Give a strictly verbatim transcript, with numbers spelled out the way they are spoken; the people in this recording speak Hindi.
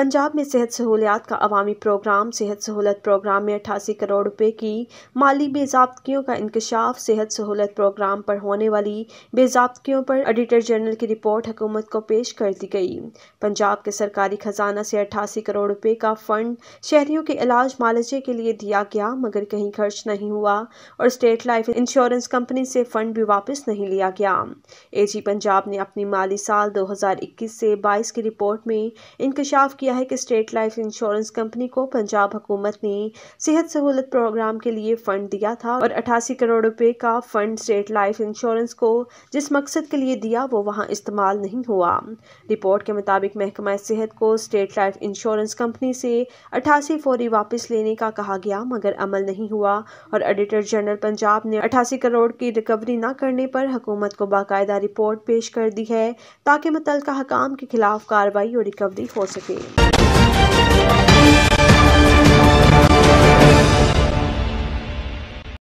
पंजाब में सेहत सहूलियात का अवामी प्रोग्राम। सेहत सहूलत प्रोग्राम में अठासी करोड़ रुपए की माली बेज़ाब्तियों का इंकशाफ। सेहत सहूलत प्रोग्राम पर होने वाली बेज़ाब्तियों पर ऑडिटर जनरल की रिपोर्ट हुकूमत को पेश कर दी गई। पंजाब के सरकारी खजाना से अठासी करोड़ रुपए का फंड शहरियों के इलाज मालजे के लिए दिया गया, मगर कहीं खर्च नहीं हुआ और स्टेट लाइफ इंश्योरेंस कंपनी से फंड भी वापस नहीं लिया गया। एजी पंजाब ने अपनी माली साल दो हज़ार इक्कीस से बाईस की रिपोर्ट में इंकशाफ किया है कि स्टेट लाइफ इंश्योरेंस कंपनी को पंजाब हुकूमत ने सेहत सहूलत प्रोग्राम के लिए फंड दिया था और अठासी करोड़ रुपए का फंड स्टेट लाइफ इंश्योरेंस को जिस मकसद के लिए दिया वो वहां इस्तेमाल नहीं हुआ। रिपोर्ट के मुताबिक महकमा सेहत को स्टेट लाइफ इंश्योरेंस कंपनी से अठासी फौरी वापस लेने का कहा गया, मगर अमल नहीं हुआ और ऑडिटर जनरल पंजाब ने अठासी करोड़ की रिकवरी न करने पर हुकूमत को बाकायदा रिपोर्ट पेश कर दी है ताकि मुतल्लिका हकाम के खिलाफ कार्रवाई और रिकवरी हो सके।